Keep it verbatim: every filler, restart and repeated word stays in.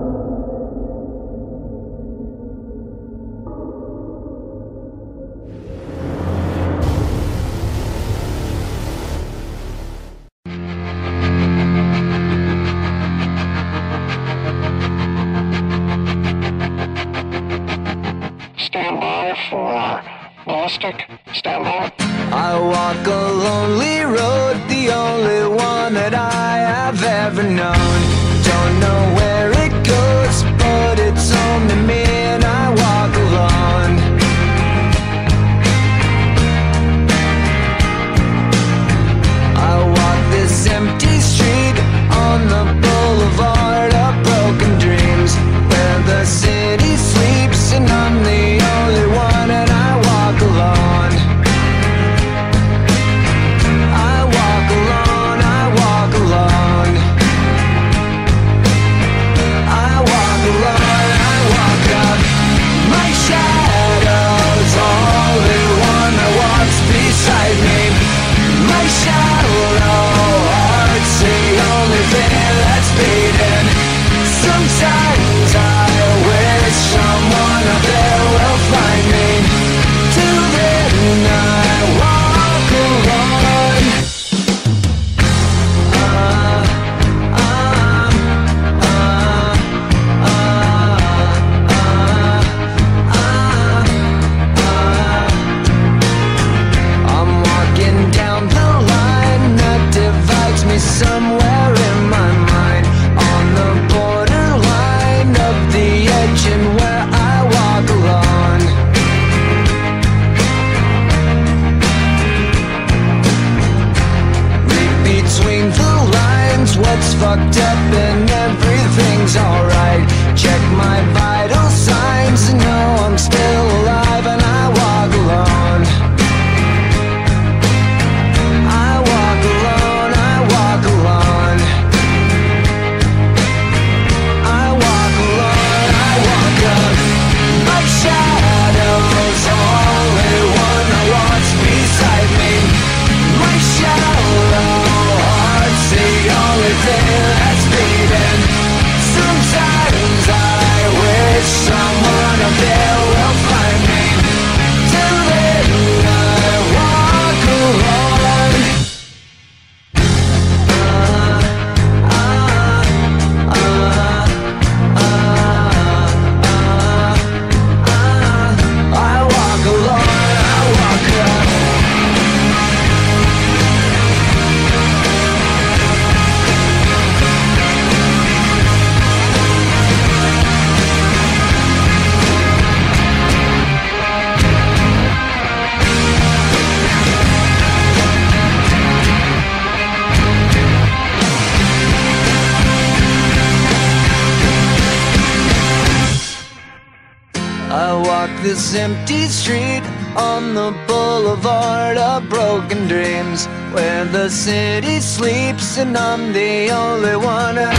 Stand by for ballistic. Stand by. I walk a lonely road, the only one that I have ever known. Don't know where it goes, but it's home to me and I walk alone. I walk this empty street on the boulevard of broken dreams, where the city sleeps and I'm the only one and I walk alone. I walk alone, I walk alone. I walk alone, I walk up. My shadow's only one that walks beside me. My shallow heart's the only thing that's beating. Sometimes I wish someone out there will find me. Till then I walk alone. Uh, um, uh, uh, uh, uh, uh. I'm walking down the line that divides me somewhere in my mind, on the borderline of the edge and where I walk alone. Read between the lines what's fucked up and everything's alright. Check my vital signs and know I'm still alive and I walk alone. I walk alone, I walk alone. I walk alone, I walk up. My shadow's only one that walks beside me. My shallow heart's the only thing that's beating. Sometimes I wish someone up there will find me. Till then I walk alone. Uh, uh, uh, uh, I walk alone, I walk up. I walk this empty street on the boulevard of broken dreams, where the city sleeps and I'm the only one.